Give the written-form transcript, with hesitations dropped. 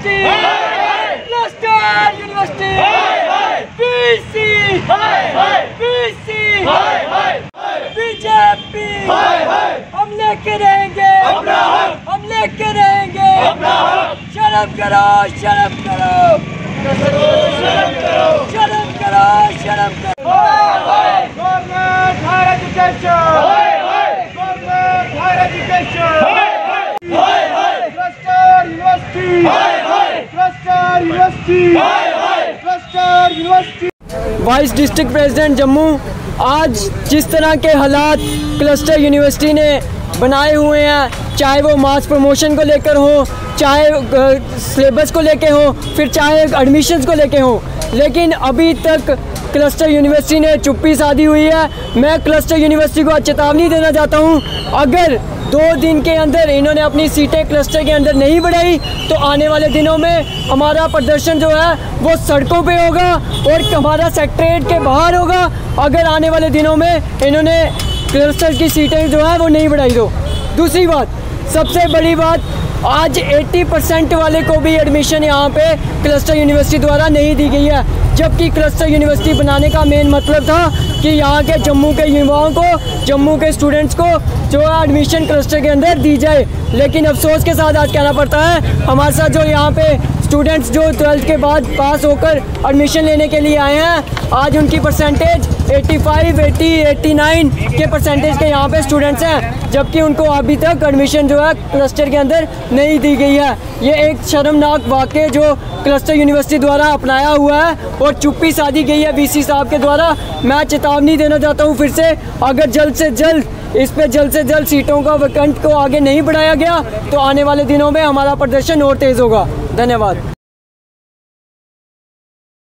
University, cluster university, BC, BC, BJP, हम लेके रहेंगे, हम लेके रहेंगे। शर्म करो, शर्म करो, शर्म करो, शर्म करो, शर्म करो। Government higher education, government higher education, cluster university, cluster university, cluster university. Vice district president Jammu, आज जिस तरह के हालात क्लस्टर यूनिवर्सिटी ने बनाए हुए हैं, चाहे वो मास प्रमोशन को लेकर हो, चाहे सिलेबस को लेकर हो, फिर चाहे एडमिशन्स को लेकर हो, लेकिन अभी तक क्लस्टर यूनिवर्सिटी ने चुप्पी साधी हुई है। मैं क्लस्टर यूनिवर्सिटी को चेतावनी देना चाहता हूं, अगर 2 दिन के अंदर इन्होंने अपनी सीटें क्लस्टर के अंदर नहीं बढ़ाई तो आने वाले दिनों में हमारा प्रदर्शन जो है वो सड़कों पे होगा और हमारा सेक्रेटरीट के बाहर होगा, अगर आने वाले दिनों में इन्होंने क्लस्टर की सीटें जो है वो नहीं बढ़ाई तो। दूसरी बात, सबसे बड़ी बात, आज 80% वाले को भी एडमिशन यहाँ पे क्लस्टर यूनिवर्सिटी द्वारा नहीं दी गई है, जबकि क्लस्टर यूनिवर्सिटी बनाने का मेन मतलब था कि यहाँ के जम्मू के युवाओं को, जम्मू के स्टूडेंट्स को जो है एडमिशन क्लस्टर के अंदर दी जाए। लेकिन अफसोस के साथ आज कहना पड़ता है, हमारे साथ जो यहाँ पे स्टूडेंट्स जो 12th के बाद पास होकर एडमिशन लेने के लिए आए हैं, आज उनकी परसेंटेज 85, 80, 89 के परसेंटेज के यहाँ पे स्टूडेंट्स हैं, जबकि उनको अभी तक एडमिशन जो है क्लस्टर के अंदर नहीं दी गई है। ये एक शर्मनाक वाक़या जो क्लस्टर यूनिवर्सिटी द्वारा अपनाया हुआ है और चुप्पी साधी गई है वीसी साहब के द्वारा। मैं चेतावनी देना चाहता हूँ फिर से, अगर जल्द से जल्द इस पे जल्द से जल्द सीटों का वैकेंट को आगे नहीं बढ़ाया गया तो आने वाले दिनों में हमारा प्रदर्शन और तेज़ होगा। धन्यवाद।